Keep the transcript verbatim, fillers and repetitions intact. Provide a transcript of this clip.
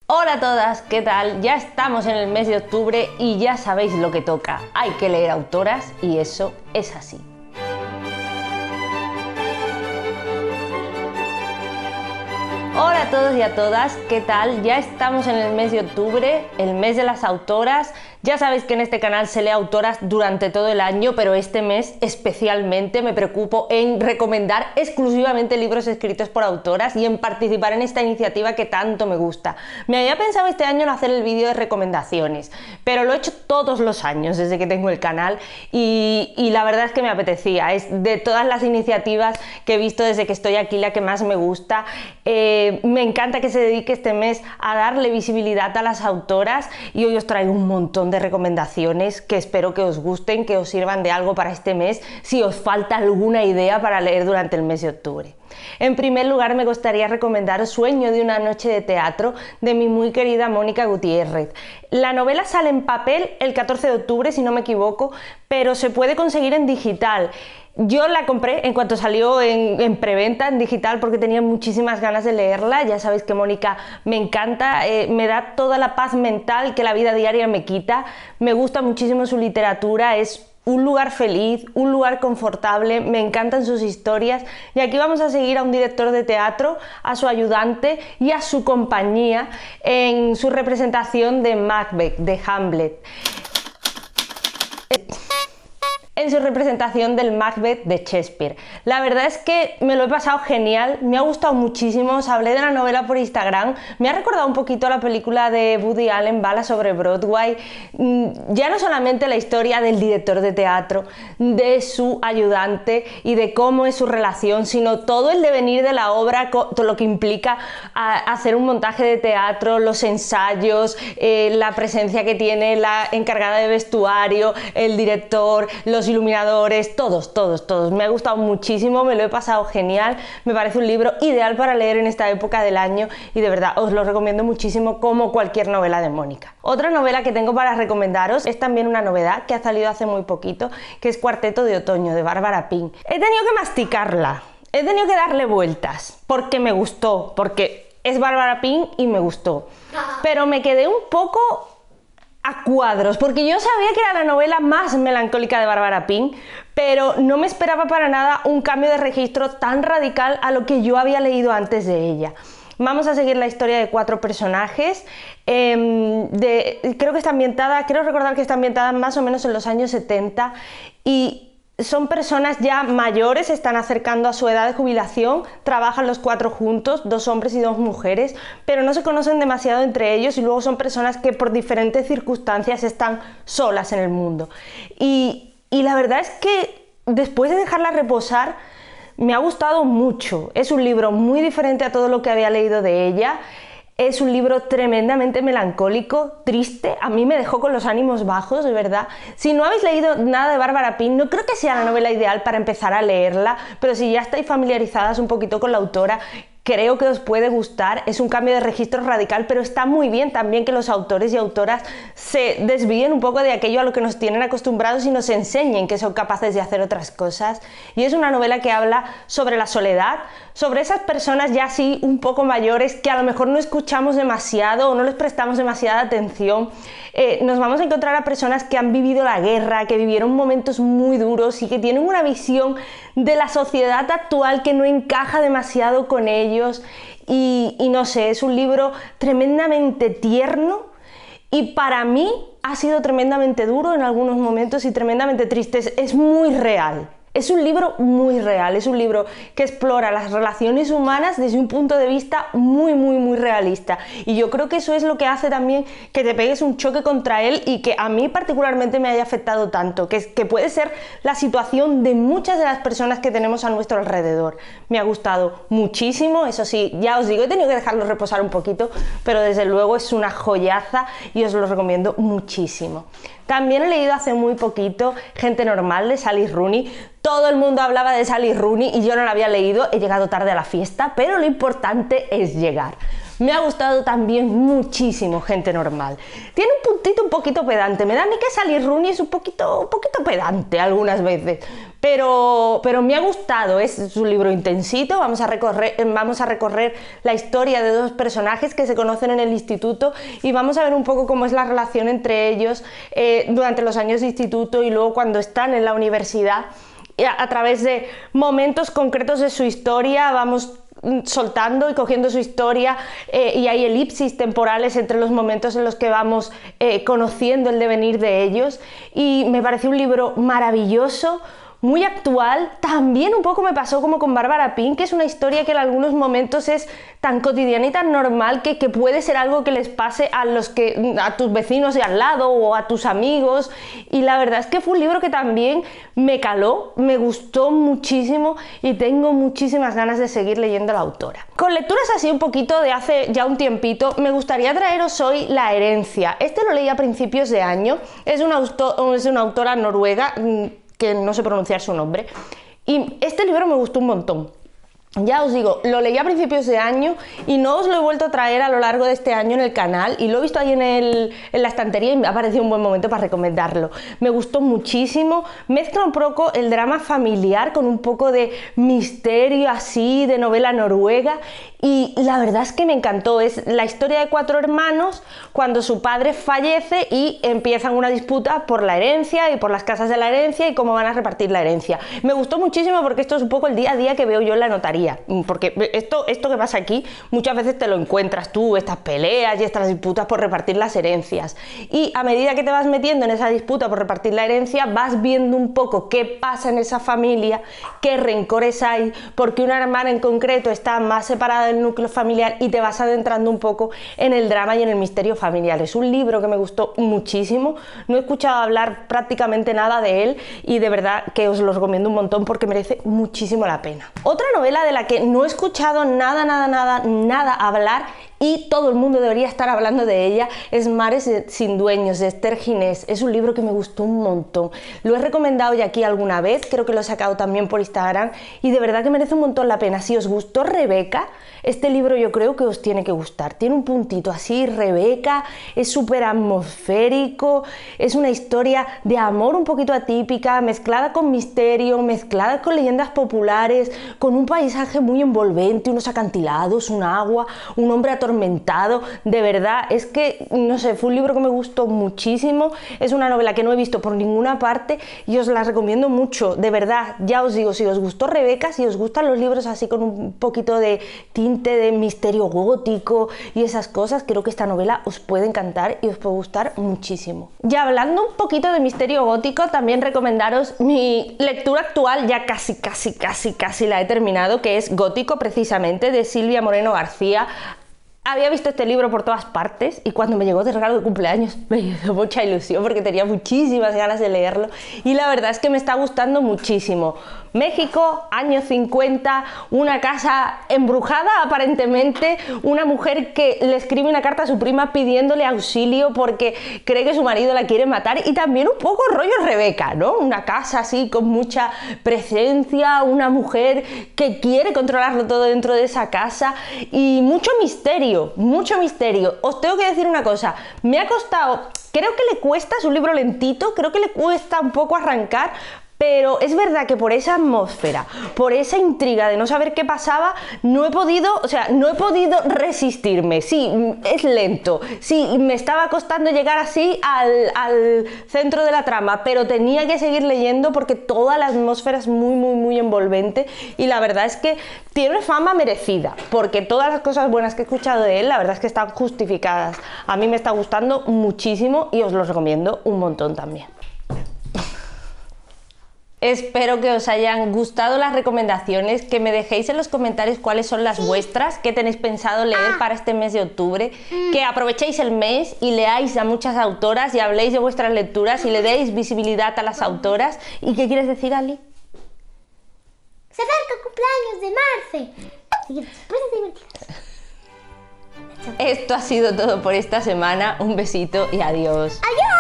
Hola a todas, ¿qué tal? Ya estamos en el mes de octubre y ya sabéis lo que toca. Hay que leer autoras y eso es así. Hola a todos y a todas, ¿qué tal? Ya estamos en el mes de octubre, el mes de las autoras. Ya sabéis que en este canal se lee autoras durante todo el año, pero este mes especialmente me preocupo en recomendar exclusivamente libros escritos por autoras y en participar en esta iniciativa que tanto me gusta. Me había pensado este año en hacer el vídeo de recomendaciones, pero lo he hecho todos los años desde que tengo el canal y, y la verdad es que me apetecía. Es de todas las iniciativas que he visto desde que estoy aquí la que más me gusta. Eh, me encanta que se dedique este mes a darle visibilidad a las autoras y hoy os traigo un montón de recomendaciones que espero que os gusten, que os sirvan de algo para este mes, si os falta alguna idea para leer durante el mes de octubre. En primer lugar, me gustaría recomendaros Sueño de una noche de teatro de mi muy querida Mónica Gutiérrez. La novela sale en papel el catorce de octubre, si no me equivoco, pero se puede conseguir en digital. Yo la compré en cuanto salió en, en preventa, en digital, porque tenía muchísimas ganas de leerla. Ya sabéis que Mónica me encanta, eh, me da toda la paz mental que la vida diaria me quita. Me gusta muchísimo su literatura, es un lugar feliz, un lugar confortable, me encantan sus historias. Y aquí vamos a seguir a un director de teatro, a su ayudante y a su compañía en su representación de Macbeth, de Hamlet. En su representación del Macbeth de Shakespeare. La verdad es que me lo he pasado genial, me ha gustado muchísimo, os hablé de la novela por Instagram, me ha recordado un poquito a la película de Woody Allen, Bala sobre Broadway, ya no solamente la historia del director de teatro, de su ayudante y de cómo es su relación, sino todo el devenir de la obra, todo lo que implica hacer un montaje de teatro, los ensayos, eh, la presencia que tiene la encargada de vestuario, el director, los iluminadores, todos, todos, todos. Me ha gustado muchísimo, me lo he pasado genial, me parece un libro ideal para leer en esta época del año y de verdad os lo recomiendo muchísimo como cualquier novela de Mónica. Otra novela que tengo para recomendaros es también una novedad que ha salido hace muy poquito, que es Cuarteto de Otoño, de Bárbara Pin. He tenido que masticarla, he tenido que darle vueltas, porque me gustó, porque es Bárbara Pin y me gustó, pero me quedé un poco a cuadros, porque yo sabía que era la novela más melancólica de Bárbara Pin, pero no me esperaba para nada un cambio de registro tan radical a lo que yo había leído antes de ella. Vamos a seguir la historia de cuatro personajes, eh, de, creo que está ambientada, creo recordar que está ambientada más o menos en los años setenta y son personas ya mayores, se están acercando a su edad de jubilación, trabajan los cuatro juntos, dos hombres y dos mujeres, pero no se conocen demasiado entre ellos y luego son personas que por diferentes circunstancias están solas en el mundo. Y, y la verdad es que después de dejarla reposar, me ha gustado mucho. Es un libro muy diferente a todo lo que había leído de ella. Es un libro tremendamente melancólico, triste, a mí me dejó con los ánimos bajos, de verdad. Si no habéis leído nada de Bárbara Pin, no creo que sea la novela ideal para empezar a leerla, pero si ya estáis familiarizadas un poquito con la autora, creo que os puede gustar. Es un cambio de registro radical, pero está muy bien también que los autores y autoras se desvíen un poco de aquello a lo que nos tienen acostumbrados y nos enseñen que son capaces de hacer otras cosas. Y es una novela que habla sobre la soledad, sobre esas personas ya así un poco mayores que a lo mejor no escuchamos demasiado o no les prestamos demasiada atención. Eh, nos vamos a encontrar a personas que han vivido la guerra, que vivieron momentos muy duros y que tienen una visión de la sociedad actual que no encaja demasiado con ellos y, y no sé, es un libro tremendamente tierno y para mí ha sido tremendamente duro en algunos momentos y tremendamente triste, es, es muy real. Es un libro muy real, es un libro que explora las relaciones humanas desde un punto de vista muy, muy, muy realista. Y yo creo que eso es lo que hace también que te pegues un choque contra él y que a mí particularmente me haya afectado tanto, que, es, que puede ser la situación de muchas de las personas que tenemos a nuestro alrededor. Me ha gustado muchísimo, eso sí, ya os digo, he tenido que dejarlo reposar un poquito, pero desde luego es una joyaza y os lo recomiendo muchísimo. También he leído hace muy poquito Gente Normal de Sally Rooney. Todo el mundo hablaba de Sally Rooney y yo no la había leído, he llegado tarde a la fiesta, pero lo importante es llegar. Me ha gustado también muchísimo Gente Normal. Tiene un puntito un poquito pedante, me da a mí que Sally Rooney es un poquito, un poquito pedante algunas veces, pero, pero me ha gustado, es un libro intensito, vamos a, recorrer, vamos a recorrer la historia de dos personajes que se conocen en el instituto y vamos a ver un poco cómo es la relación entre ellos eh, durante los años de instituto y luego cuando están en la universidad. A, a través de momentos concretos de su historia vamos soltando y cogiendo su historia eh, y hay elipsis temporales entre los momentos en los que vamos eh, conociendo el devenir de ellos y me pareció un libro maravilloso, muy actual. También un poco me pasó como con Bárbara Pink, que es una historia que en algunos momentos es tan cotidiana y tan normal que, que puede ser algo que les pase a los que a tus vecinos de al lado o a tus amigos, y la verdad es que fue un libro que también me caló, me gustó muchísimo y tengo muchísimas ganas de seguir leyendo a la autora. Con lecturas así un poquito de hace ya un tiempito, me gustaría traeros hoy La herencia. Este lo leí a principios de año, es una, es una autora noruega que no sé pronunciar su nombre, y este libro me gustó un montón. Ya os digo, lo leí a principios de año y no os lo he vuelto a traer a lo largo de este año en el canal y lo he visto ahí en, el, en la estantería y me ha parecido un buen momento para recomendarlo. Me gustó muchísimo, mezcla un poco el drama familiar con un poco de misterio así, de novela noruega, y la verdad es que me encantó. Es la historia de cuatro hermanos cuando su padre fallece y empiezan una disputa por la herencia y por las casas de la herencia y cómo van a repartir la herencia. Me gustó muchísimo porque esto es un poco el día a día que veo yo en la notaría. Porque esto, esto que pasa aquí muchas veces te lo encuentras tú, estas peleas y estas disputas por repartir las herencias, y a medida que te vas metiendo en esa disputa por repartir la herencia vas viendo un poco qué pasa en esa familia, qué rencores hay, porque una hermana en concreto está más separada del núcleo familiar, y te vas adentrando un poco en el drama y en el misterio familiar. Es un libro que me gustó muchísimo, no he escuchado hablar prácticamente nada de él y de verdad que os lo recomiendo un montón porque merece muchísimo la pena. Otra novela de la que no he escuchado nada, nada, nada, nada hablar y todo el mundo debería estar hablando de ella es Mares sin dueños, de Esther Ginés. Es un libro que me gustó un montón. Lo he recomendado ya aquí alguna vez, creo que lo he sacado también por Instagram y de verdad que merece un montón la pena. Si os gustó Rebeca, este libro yo creo que os tiene que gustar. Tiene un puntito así, Rebeca, es súper atmosférico, es una historia de amor un poquito atípica, mezclada con misterio, mezclada con leyendas populares, con un paisaje muy envolvente, unos acantilados, un agua, un hombre atormentado. De verdad, es que, no sé, fue un libro que me gustó muchísimo, es una novela que no he visto por ninguna parte y os la recomiendo mucho, de verdad. Ya os digo, si os gustó Rebeca, si os gustan los libros así con un poquito de tinte de misterio gótico y esas cosas, creo que esta novela os puede encantar y os puede gustar muchísimo. Ya hablando un poquito de misterio gótico, también recomendaros mi lectura actual, ya casi, casi, casi, casi la he terminado, que es Gótico, precisamente, de Silvia Moreno García. Había visto este libro por todas partes y cuando me llegó de regalo de cumpleaños me hizo mucha ilusión porque tenía muchísimas ganas de leerlo y la verdad es que me está gustando muchísimo. México, años cincuenta, una casa embrujada aparentemente, una mujer que le escribe una carta a su prima pidiéndole auxilio porque cree que su marido la quiere matar, y también un poco rollo Rebeca, ¿no? Una casa así con mucha presencia, una mujer que quiere controlarlo todo dentro de esa casa y mucho misterio, mucho misterio. Os tengo que decir una cosa, me ha costado, creo que le cuesta, es un libro lentito, creo que le cuesta un poco arrancar, pero es verdad que por esa atmósfera, por esa intriga de no saber qué pasaba, no he podido, o sea, no he podido resistirme. Sí, es lento, sí, me estaba costando llegar así al, al centro de la trama, pero tenía que seguir leyendo porque toda la atmósfera es muy, muy, muy envolvente y la verdad es que tiene fama merecida, porque todas las cosas buenas que he escuchado de él, la verdad es que están justificadas. A mí me está gustando muchísimo y os lo recomiendo un montón también. Espero que os hayan gustado las recomendaciones, que me dejéis en los comentarios cuáles son las vuestras, qué tenéis pensado leer para este mes de octubre, que aprovechéis el mes y leáis a muchas autoras y habléis de vuestras lecturas y le deis visibilidad a las autoras. ¿Y qué quieres decir, Ali? Se acerca el cumpleaños de Marce. Y después de divertidos. Esto ha sido todo por esta semana. Un besito y adiós. ¡Adiós!